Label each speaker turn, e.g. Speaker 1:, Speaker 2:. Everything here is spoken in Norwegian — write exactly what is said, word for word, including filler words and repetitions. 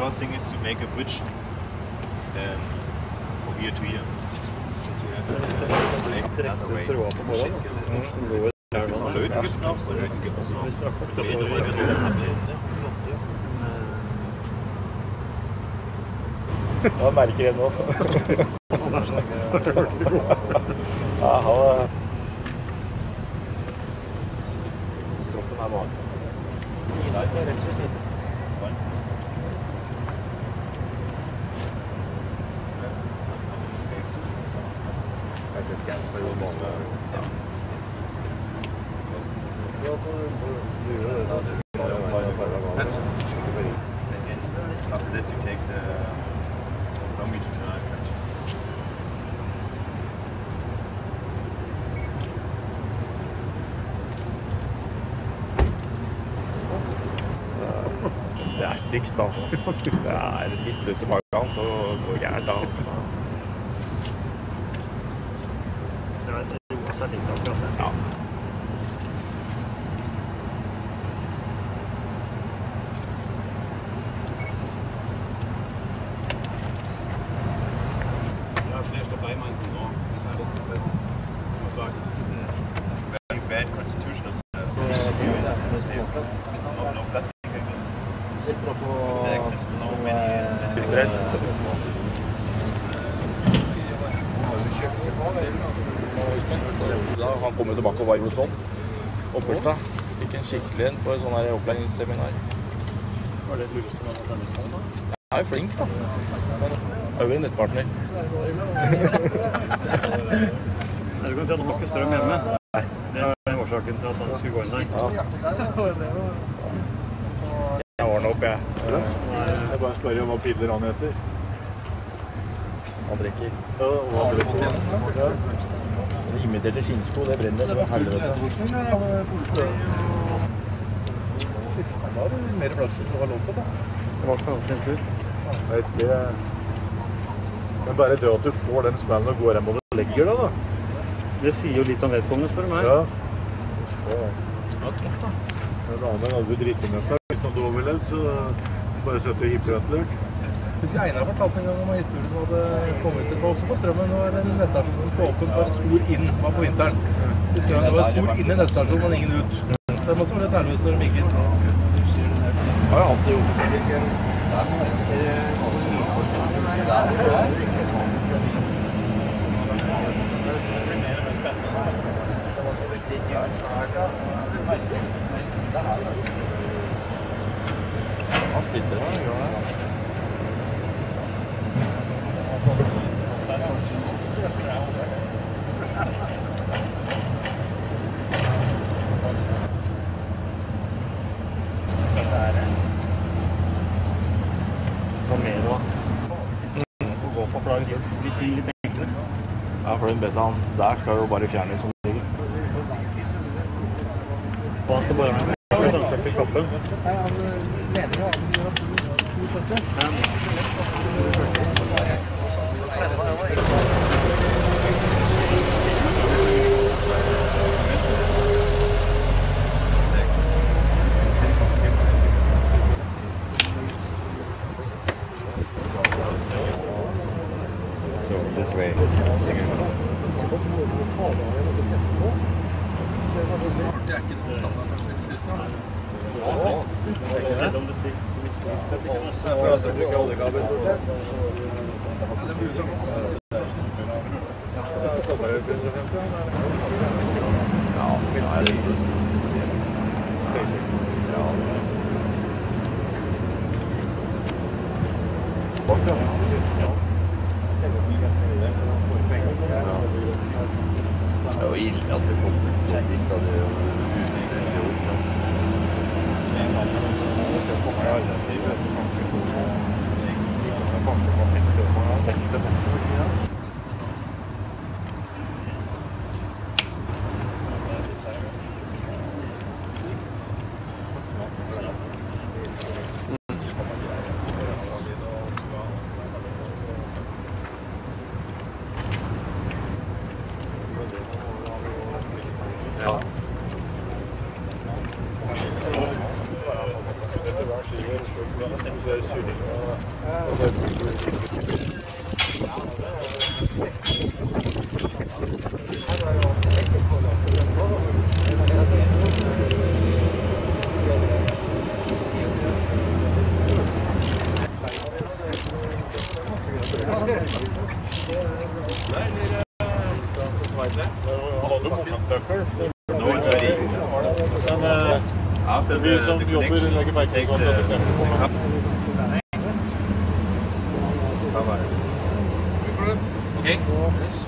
Speaker 1: our thing is to make a bridge um, from here to here. Another way. Es gibt noch Löten, gibt's noch, und Löten gibt es noch.
Speaker 2: Hva merker jeg nå? Aha. Stroppen er bak. Ida er rett og slett. Jeg ser ikke gærent, det er jo
Speaker 1: After that you take the longitudinal cut.
Speaker 2: Det er stygt, altså. Det er litt løs i magen, så går det gærent, altså.
Speaker 3: Det er jo også litt akkurat det.
Speaker 2: Ja.
Speaker 1: Very bad constitutional no, no plastic papers. There exist no many.
Speaker 2: Distrett. Da han kom jo tilbake og var hos sånn. Oppersted. Fikk en skikkelig en på en sånn her opplæringsseminar.
Speaker 3: Var det lureste man har sendt på da?
Speaker 2: Jeg er jo flink, da. Men jeg er jo en nettpartner.
Speaker 3: Du kan si at han har ikke strøm hjemme.
Speaker 2: Nei.
Speaker 3: Det er årsaken til at han skulle gå inn der.
Speaker 2: Jeg ordner opp, jeg.
Speaker 4: Jeg bare spør om hva piller han heter.
Speaker 2: Han drikker.
Speaker 4: Ja, hva drikker han?
Speaker 2: Det imiterte skinnsko, det brenner. Det var helvete. Det var mer flaks enn det var lov til, da.
Speaker 3: Det var ikke hans sin tur.
Speaker 4: Nei, det... Men bare det at du får den smellen og går hjem og du legger deg, da.
Speaker 3: Det sier jo litt om vedkommende, spør du meg.
Speaker 4: Ja. Faen.
Speaker 2: Det var topp, da.
Speaker 4: En annen hadde du dritten med seg. Hvis han hadde overlevd, så bare sett det hipprettlert.
Speaker 2: Husker Einar fortalte en gang om historien som hadde kommet til folk på strømmen. Nå er det en nettstasjon som står åpen, så er det spor inn på vinteren. Det var spor inn i nettstasjonen, men ingen ut. Så jeg måtte være litt nervøs når de gikk inn. Ja, jeg har alltid gjort det. Han splitter da, gjør det. Ja, for den betaen der skal jo bare fjernes som ligger.
Speaker 3: Og han skal bare ha en transport i kroppen.
Speaker 1: So this way,
Speaker 2: Det er ikke noe standard.
Speaker 3: Selv om det stikker midt på.
Speaker 4: Jeg tror ikke oljekabel så sett.
Speaker 1: ja, ja, det er stort. Det er jo ille at det kommer så dit av det unødvendige ord, sant? Jeg ser på meg i arbeidslivet, kanskje på seksogfemti år. Ja.
Speaker 4: Det er
Speaker 1: No one's ready. After the, the connection, it takes a, a couple.
Speaker 2: Okay.